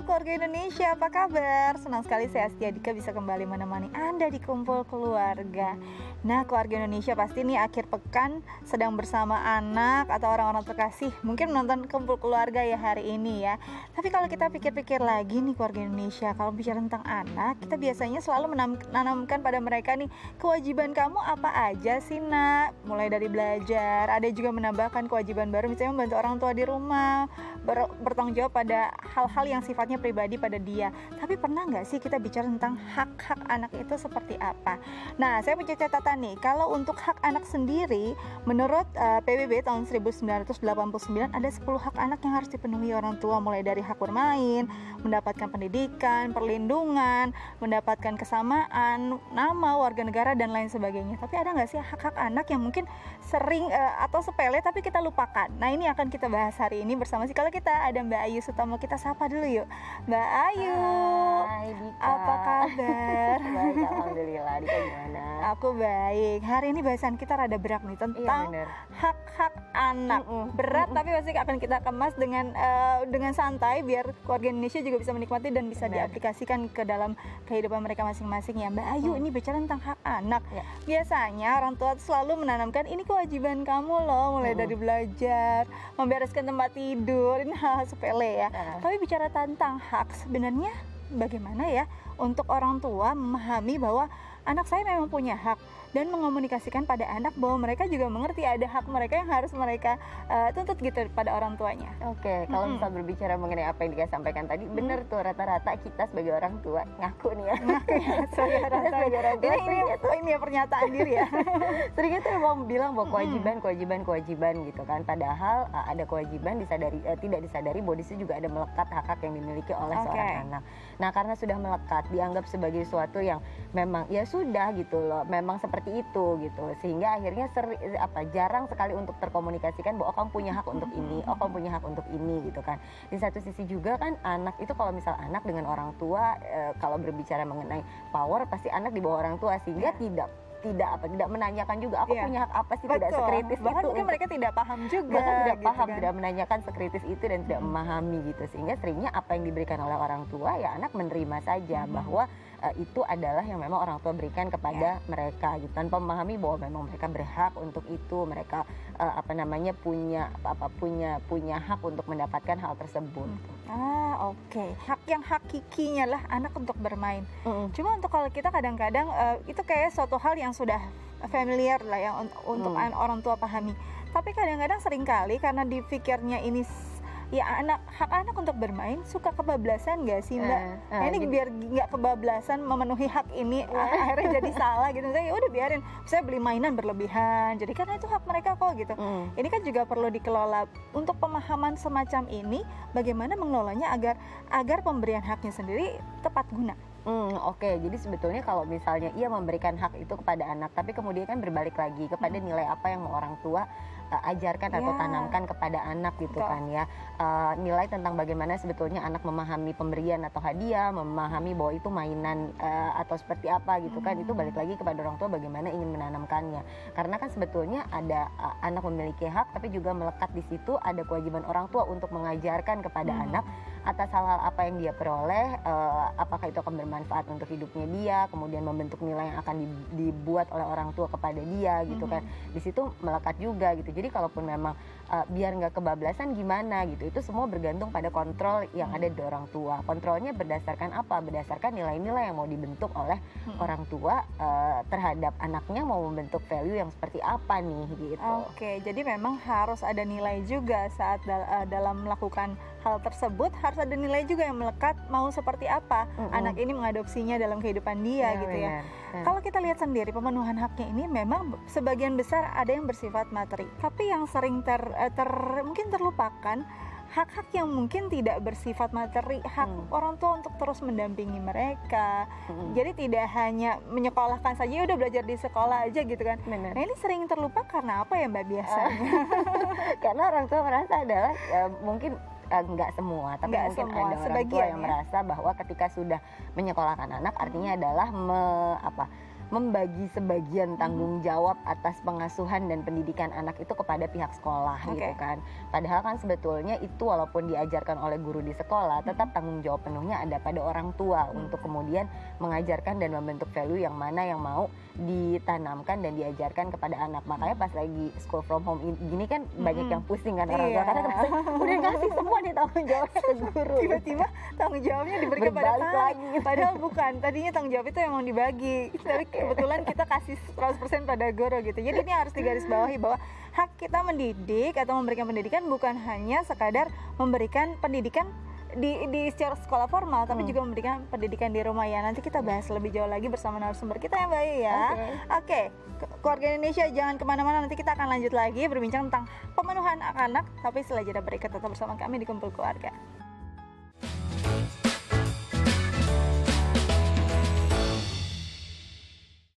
keluarga Indonesia, apa kabar? Senang sekali saya Astia Dika bisa kembali menemani Anda di Kumpul Keluarga. Nah, keluarga Indonesia pasti nih akhir pekan sedang bersama anak atau orang-orang terkasih. Mungkin menonton Kumpul Keluarga ya hari ini ya. Tapi kalau kita pikir-pikir lagi nih keluarga Indonesia, kalau bicara tentang anak, kita biasanya selalu menanamkan pada mereka nih, kewajiban kamu apa aja sih nak? Mulai dari belajar, ada juga menambahkan kewajiban baru, misalnya membantu orang tua di rumah, bertanggung jawab pada hal-hal yang sifatnya pribadi pada dia. Tapi pernah nggak sih kita bicara tentang hak-hak anak itu seperti apa? Nah, saya punya catatan nih, kalau untuk hak anak sendiri, menurut PBB tahun 1989 ada 10 hak anak yang harus dipenuhi orang tua, mulai dari hak bermain, mendapatkan pendidikan, perlindungan, mendapatkan kesamaan, nama, warga negara, dan lain sebagainya. Tapi ada nggak sih hak-hak anak yang mungkin sering atau sepele tapi kita lupakan? Nah, ini akan kita bahas hari ini bersama kalau kita ada Mbak Ayu Sutomo. Kita sapa dulu yuk, Mbak Ayu. Hai Dika. Apa kabar? Baik, alhamdulillah. Dika gimana? Aku baik. Hari ini bahasan kita rada berat nih tentang hak-hak anak. Berat tapi pasti akan kita kemas dengan santai biar keluarga Indonesia juga bisa menikmati dan bisa diaplikasikan ke dalam kehidupan mereka masing-masing ya. Mbak Ayu, ini bicara tentang hak anak. Biasanya orang tua selalu menanamkan ini kewajiban kamu loh, mulai dari belajar, membereskan tempat tidur, ini hal sepele ya. Tapi bicara tentang hak, sebenarnya bagaimana ya untuk orang tua memahami bahwa anak saya memang punya hak dan mengomunikasikan pada anak bahwa mereka juga mengerti ada hak mereka yang harus mereka tuntut gitu pada orang tuanya. Oke, kalau misal berbicara mengenai apa yang Dika sampaikan tadi, benar tuh, rata-rata kita sebagai orang tua ngaku nih ya. Sebagai orang tua. Ini ya pernyataan diri ya. Seringnya tuh mau bilang bahwa kewajiban gitu kan. Padahal ada kewajiban tidak disadari bahwa di situ juga ada melekat hak-hak yang dimiliki oleh seorang anak. Nah, karena sudah melekat dianggap sebagai sesuatu yang memang ya sudah gitu loh, memang seperti itu gitu, sehingga akhirnya jarang sekali untuk terkomunikasikan bahwa kamu punya hak untuk ini, kamu punya hak untuk ini gitu kan. Di satu sisi juga kan anak itu, kalau misal anak dengan orang tua, kalau berbicara mengenai power, pasti anak di bawah orang tua, sehingga tidak menanyakan juga aku punya hak apa sih. Tidak sekritis bahkan itu, mungkin mereka tidak paham juga, bahkan tidak gitu paham, kan. tidak menanyakan sekritis itu dan tidak memahami gitu, sehingga seringnya apa yang diberikan oleh orang tua ya anak menerima saja bahwa itu adalah yang memang orang tua berikan kepada mereka gitu, tanpa memahami bahwa memang mereka berhak untuk itu, mereka punya hak untuk mendapatkan hal tersebut. Oke. Hak yang hakikinya lah anak untuk bermain. Cuma untuk kalau kita kadang-kadang itu kayak suatu hal yang sudah familiar lah ya untuk orang tua pahami. Tapi kadang-kadang seringkali karena dipikirnya ini ya hak anak untuk bermain, suka kebablasan gak sih Mbak? Ini biar nggak kebablasan memenuhi hak ini, akhirnya jadi salah gitu. Saya udah biarin, saya beli mainan berlebihan, jadi karena itu hak mereka kok gitu. Ini kan juga perlu dikelola. Untuk pemahaman semacam ini, bagaimana mengelolanya agar pemberian haknya sendiri tepat guna. Oke, jadi sebetulnya kalau misalnya ia memberikan hak itu kepada anak, tapi kemudian kan berbalik lagi kepada nilai apa yang orang tua ajarkan atau tanamkan kepada anak gitu kan ya. Nilai tentang bagaimana sebetulnya anak memahami pemberian atau hadiah, memahami bahwa itu mainan atau seperti apa gitu kan, itu balik lagi kepada orang tua bagaimana ingin menanamkannya. Karena kan sebetulnya ada anak memiliki hak, tapi juga melekat di situ ada kewajiban orang tua untuk mengajarkan kepada anak atas hal-hal apa yang dia peroleh, apakah itu akan bermanfaat untuk hidupnya dia, kemudian membentuk nilai yang akan dibuat oleh orang tua kepada dia gitu kan. Di situ melekat juga gitu. Jadi kalaupun memang biar nggak kebablasan gimana gitu, itu semua bergantung pada kontrol yang ada di orang tua. Kontrolnya berdasarkan apa? Berdasarkan nilai-nilai yang mau dibentuk oleh orang tua terhadap anaknya, mau membentuk value yang seperti apa nih gitu. Oke, jadi memang harus ada nilai juga saat dalam melakukan hal tersebut, harus ada nilai juga yang melekat mau seperti apa anak ini mengadopsinya dalam kehidupan dia gitu ya. Kalau kita lihat sendiri pemenuhan haknya ini memang sebagian besar ada yang bersifat materi, tapi yang sering mungkin terlupakan hak-hak yang mungkin tidak bersifat materi, hak orang tua untuk terus mendampingi mereka. Jadi tidak hanya menyekolahkan saja, udah belajar di sekolah aja gitu kan. Nah, ini sering terlupa karena apa ya Mbak biasanya? Karena orang tua merasa adalah mungkin nggak semua, tapi mungkin ada orang tua yang merasa bahwa ketika sudah menyekolahkan anak artinya adalah membagi sebagian tanggung jawab atas pengasuhan dan pendidikan anak itu kepada pihak sekolah gitu kan. Padahal kan sebetulnya itu walaupun diajarkan oleh guru di sekolah, tetap tanggung jawab penuhnya ada pada orang tua untuk kemudian mengajarkan dan membentuk value yang mana yang mau ditanamkan dan diajarkan kepada anak. Makanya pas lagi school from home gini kan banyak yang pusing kan orang tua, karena udah ngasih semua nih tanggung jawabnya ke guru. Tiba-tiba tanggung jawabnya diberikan pada kami. Padahal bukan, tadinya tanggung jawab itu emang dibagi. Tapi kebetulan kita kasih 100% pada guru gitu. Jadi ini harus digarisbawahi bahwa hak kita mendidik atau memberikan pendidikan bukan hanya sekadar memberikan pendidikan di secara sekolah formal, tapi juga memberikan pendidikan di rumah ya. Nanti kita bahas lebih jauh lagi bersama narasumber kita ya Mbak Ayu ya. Oke. Keluarga Indonesia jangan kemana-mana, nanti kita akan lanjut lagi berbincang tentang pemenuhan hak anak, tapi setelah jeda berikut tetap bersama kami di Kumpul Keluarga.